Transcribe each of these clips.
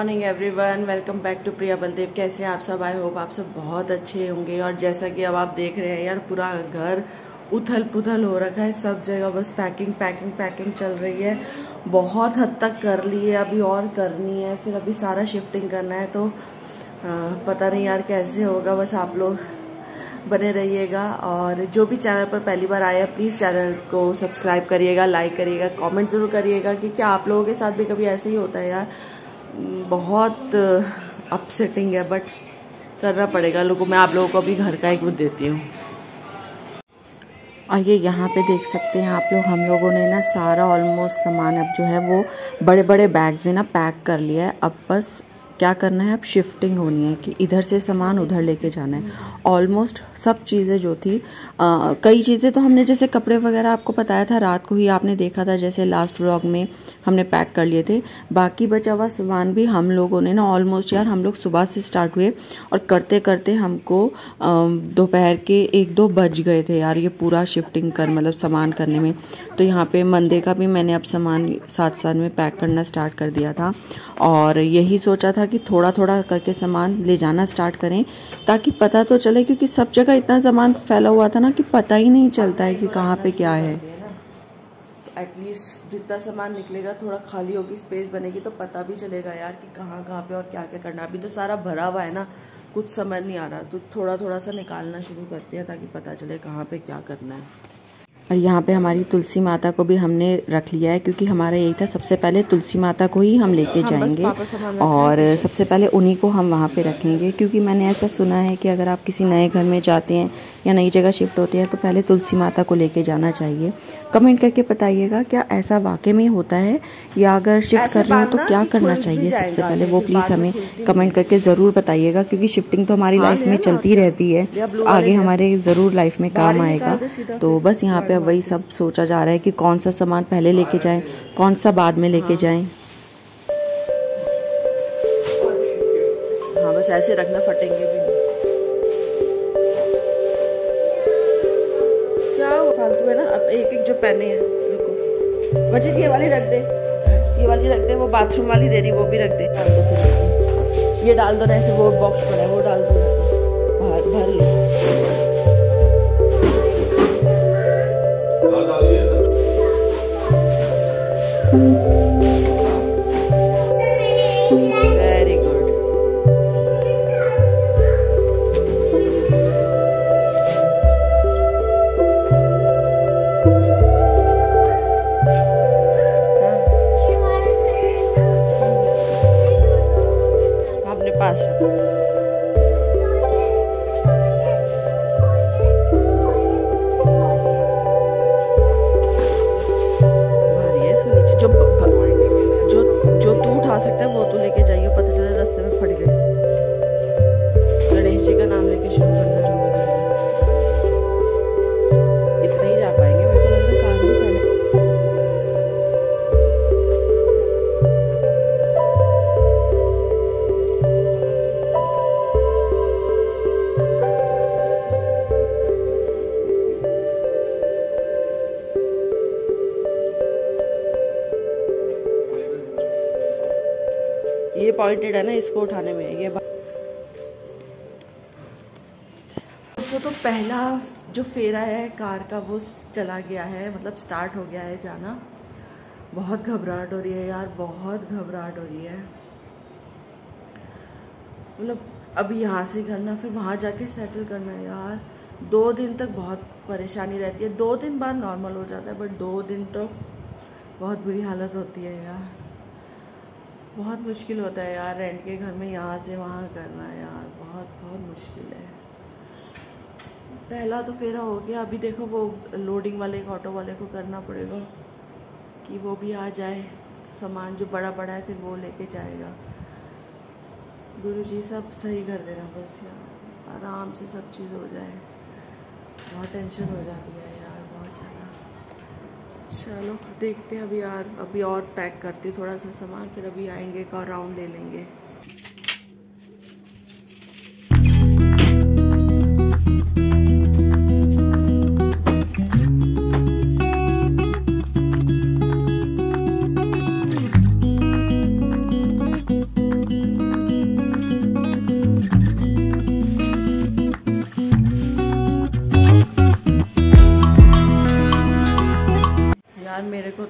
Morning everyone, welcome back to Priya Baldev. कैसे हैं आप सब? आई होप आप सब बहुत अच्छे होंगे। और जैसा कि अब आप देख रहे हैं यार, पूरा घर उथल पुथल हो रखा है, सब जगह बस पैकिंग पैकिंग पैकिंग चल रही है। बहुत हद तक कर ली है, अभी और करनी है, फिर अभी सारा शिफ्टिंग करना है। तो पता नहीं यार कैसे होगा, बस आप लोग बने रहिएगा। और जो भी चैनल पर पहली बार आए हैं प्लीज़ चैनल को सब्सक्राइब करिएगा, लाइक करिएगा, कमेंट ज़रूर करिएगा कि क्या आप लोगों के साथ भी कभी ऐसे ही होता है यार। बहुत अपसेटिंग है बट करना पड़ेगा लोगों। मैं आप लोगों को अभी घर का एक वो देती हूँ। और ये यहाँ पे देख सकते हैं आप लोग, हम लोगों ने ना सारा ऑलमोस्ट सामान अब जो है वो बड़े बड़े बैग्स में ना पैक कर लिया है। अब बस क्या करना है, अब शिफ्टिंग होनी है कि इधर से सामान उधर लेके जाना है। ऑलमोस्ट सब चीज़ें जो थी, कई चीज़ें तो हमने जैसे कपड़े वगैरह आपको बताया था, रात को ही आपने देखा था, जैसे लास्ट व्लॉग में हमने पैक कर लिए थे। बाकी बचा हुआ सामान भी हम लोगों ने ना ऑलमोस्ट यार, हम लोग सुबह से स्टार्ट हुए और करते करते हमको दोपहर के 1-2 बज गए थे यार, ये पूरा शिफ्टिंग कर मतलब सामान करने में। तो यहाँ पे मंदिर का भी मैंने अब सामान साथ साथ में पैक करना स्टार्ट कर दिया था। और यही सोचा था कि थोड़ा थोड़ा करके सामान ले जाना स्टार्ट करें ताकि पता तो चले, क्योंकि सब जगह इतना सामान फैला हुआ था ना कि पता ही नहीं चलता है कि कहाँ पे क्या है। एटलीस्ट जितना सामान निकलेगा, थोड़ा खाली होगी, स्पेस बनेगी तो पता भी चलेगा यार कि कहाँ कहाँ पे और क्या क्या करना। अभी तो सारा भरा हुआ है ना, कुछ समझ नहीं आ रहा, तो थोड़ा थोड़ा सा निकालना शुरू करते हैं ताकि पता चले कहाँ पे क्या करना है। और यहाँ पे हमारी तुलसी माता को भी हमने रख लिया है, क्योंकि हमारा यही था सबसे पहले तुलसी माता को ही हम लेके जाएंगे और सबसे पहले उन्हीं को हम वहाँ पे रखेंगे। क्योंकि मैंने ऐसा सुना है कि अगर आप किसी नए घर में जाते हैं या नई जगह शिफ्ट होते हैं तो पहले तुलसी माता को लेके जाना चाहिए। कमेंट करके बताइएगा क्या ऐसा वाकई में होता है, या अगर शिफ्ट कर रहे हो तो क्या करना चाहिए सबसे पहले, वो प्लीज़ हमें कमेंट करके ज़रूर बताइएगा। क्योंकि शिफ्टिंग तो हमारी लाइफ में चलती रहती है, आगे हमारे ज़रूर लाइफ में काम आएगा। तो बस यहाँ पे वही सब सोचा जा रहा है कि कौन सा सामान पहले लेके जाएं, कौन सा बाद में लेके जाएं। हाँ बस ऐसे रखना, फटेंगे भी नहीं। क्या फालतू है ना। अब एक एक जो पहने हैं, रुको मजिद ये वाली रख दे, ये वाली रख दे, वो बाथरूम वाली दे रही वो भी रख दे। डाल दो फिर ये डाल दो ना, ऐसे वो बॉक्स पड़ा है वो डाल दो ना, तो भर लो। Very good. अपने पास रखो। जो तू उठा सकता है वो तो लेके जाइए, पता चले रास्ते में फट गए। गणेश जी का नाम लेके शुरू करना, जो भी करना। इतने ही जा पाएंगे मेरे को लगता है, काम भी करना। ये पॉइंटेड है ना, इसको उठाने में ये तो पहला जो फेरा है कार का वो चला गया है, मतलब स्टार्ट हो गया है जाना। बहुत घबराहट हो रही है यार, बहुत घबराहट हो रही है। मतलब अभी यहाँ से करना, फिर वहाँ जाके सेटल करना यार। 2 दिन तक बहुत परेशानी रहती है, 2 दिन बाद नॉर्मल हो जाता है, बट 2 दिन तो बहुत बुरी हालत होती है यार। बहुत मुश्किल होता है यार रेंट के घर में यहाँ से वहाँ करना यार, बहुत बहुत मुश्किल है। पहला तो फेरा हो गया, अभी देखो वो लोडिंग वाले ऑटो वाले को करना पड़ेगा कि वो भी आ जाए, सामान जो बड़ा बड़ा है फिर वो लेके जाएगा। गुरुजी सब सही कर देना बस यार, आराम से सब चीज़ हो जाए। बहुत टेंशन हो जाती है यार, बहुत ज़्यादा। चलो देखते हैं अभी यार, अभी और पैक करती थोड़ा सा सामान, फिर अभी आएंगे एक और राउंड ले लेंगे।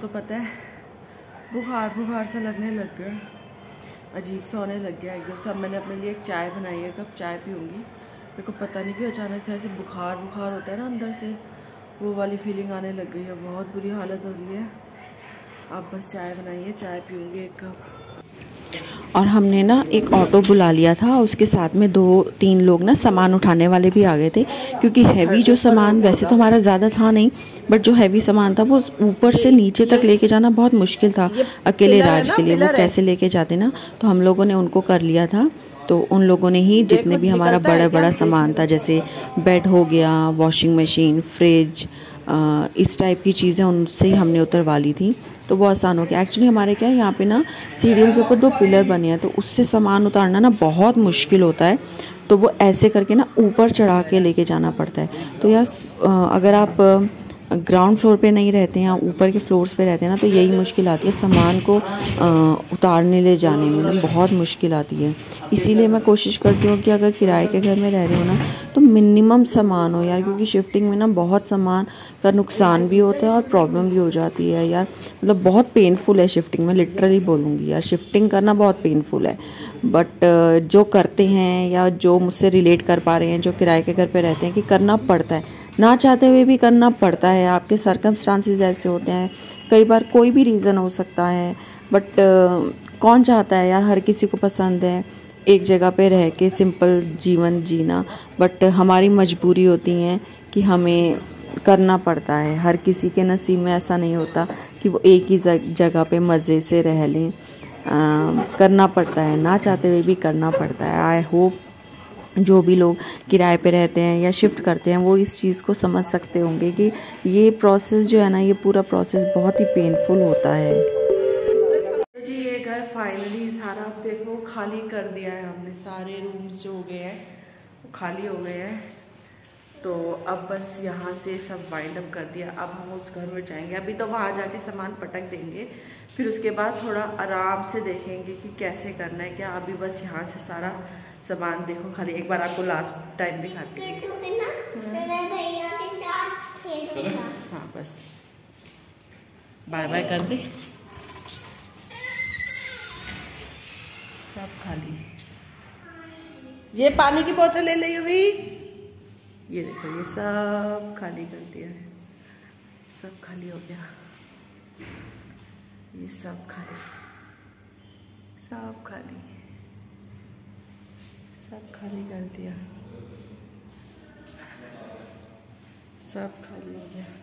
तो पता है बुखार सा लगने लग गया, अजीब सा होने लग गया एकदम। सब मैंने अपने लिए एक चाय बनाई है, कब चाय पीऊँगी। मेरे को पता नहीं क्यों अचानक से ऐसे बुखार होता है ना अंदर से, वो वाली फीलिंग आने लग गई है। बहुत बुरी हालत हो रही है। अब बस चाय बनाई है, चाय पीऊँगी एक कप। और हमने ना एक ऑटो बुला लिया था, उसके साथ में 2-3 लोग ना सामान उठाने वाले भी आ गए थे, क्योंकि हैवी जो सामान वैसे तो हमारा ज़्यादा था नहीं, बट जो हैवी सामान था वो ऊपर से नीचे तक लेके जाना बहुत मुश्किल था अकेले राज के लिए। वो कैसे लेके जाते ना, तो हम लोगों ने उनको कर लिया था। तो उन लोगों ने ही जितने भी हमारा बड़ा सामान था, जैसे बेड हो गया, वॉशिंग मशीन, फ्रिज, इस टाइप की चीज़ें उनसे ही हमने उतरवा ली थी। तो वो आसान हो गया। एक्चुअली हमारे क्या है यहाँ पे ना सीढ़ियों के ऊपर 2 पिलर बने हैं, तो उससे सामान उतारना ना बहुत मुश्किल होता है। तो वो ऐसे करके ना ऊपर चढ़ा के लेके जाना पड़ता है। तो यार अगर आप ग्राउंड फ्लोर पे नहीं रहते हैं, ऊपर के फ्लोर्स पे रहते हैं ना, तो यही मुश्किल आती है सामान को उतारने ले जाने में ना, बहुत मुश्किल आती है। इसीलिए मैं कोशिश करती हूँ कि अगर किराए के घर में रह रहे हो ना, तो मिनिमम सामान हो यार, क्योंकि शिफ्टिंग में ना बहुत सामान का नुकसान भी होता है और प्रॉब्लम भी हो जाती है यार। मतलब बहुत पेनफुल है शिफ्टिंग में, लिटरली बोलूँगी यार, शिफ्टिंग करना बहुत पेनफुल है। बट जो करते हैं या जो मुझसे रिलेट कर पा रहे हैं, जो किराए के घर पे रहते हैं, कि करना पड़ता है, ना चाहते हुए भी करना पड़ता है। आपके सर्कमस्टांसेस ऐसे होते हैं, कई बार कोई भी रीज़न हो सकता है, बट कौन चाहता है यार, हर किसी को पसंद है एक जगह पे रह के सिंपल जीवन जीना, बट हमारी मजबूरी होती है कि हमें करना पड़ता है। हर किसी के नसीब में ऐसा नहीं होता कि वो एक ही जगह पे मज़े से रह लें। करना पड़ता है, ना चाहते हुए भी करना पड़ता है। आई होप जो भी लोग किराए पे रहते हैं या शिफ्ट करते हैं वो इस चीज़ को समझ सकते होंगे कि ये प्रोसेस जो है ना, ये पूरा प्रोसेस बहुत ही पेनफुल होता है। जी ये घर फाइनली सारा आप देखो खाली कर दिया है हमने। सारे रूम्स जो हो गए हैं वो खाली हो गए हैं। तो अब बस यहाँ से सब वाइंड अप कर दिया। अब हम उस घर में जाएंगे। अभी तो वहाँ जाके सामान पटक देंगे, फिर उसके बाद थोड़ा आराम से देखेंगे कि कैसे करना है क्या। अभी बस यहाँ से सारा सामान देखो खाली। एक बार आपको लास्ट टाइम दिखाती हूँ। हाँ बस बाय बाय कर दे। सब खाली। ये पानी की बोतल ले ली हुई, ये देखो ये सब खाली कर दिया है। सब खाली हो गया, ये सब खाली, सब खाली, सब खाली कर दिया, सब खाली हो गया।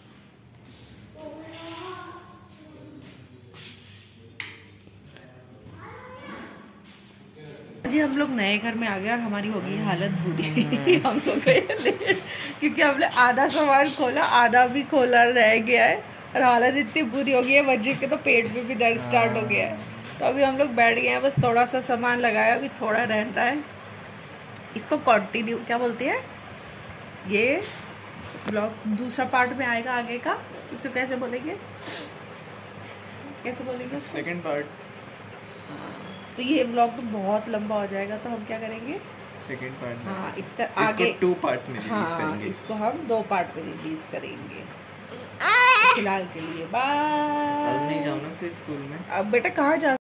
जी हम लोग नए घर में आ गए और हमारी हो गई हालत बुरी। हम लोग क्योंकि हमने आधा सामान खोला, आधा भी खोला रह गया है और हालत इतनी बुरी हो गई है, बच्चे के तो पेट में भी दर्द स्टार्ट हो गया है। तो अभी हम लोग बैठ गए हैं, बस थोड़ा सा सामान लगाया, अभी थोड़ा रहता है। इसको कंटिन्यू क्या बोलते हैं, ये ब्लॉग दूसरा पार्ट में आएगा आगे का। इसको कैसे बोलेंगे, कैसे बोलेंगे, सेकंड पार्ट। तो ये ब्लॉग तो बहुत लंबा हो जाएगा, तो हम क्या करेंगे सेकंड पार्ट में। हाँ इसका आगे 2 पार्ट में रिलीज करेंगे। इसको हम 2 पार्ट में रिलीज करेंगे। फिलहाल के लिए बाय। कल नहीं जाओ ना फिर स्कूल में। अब बेटा कहाँ जा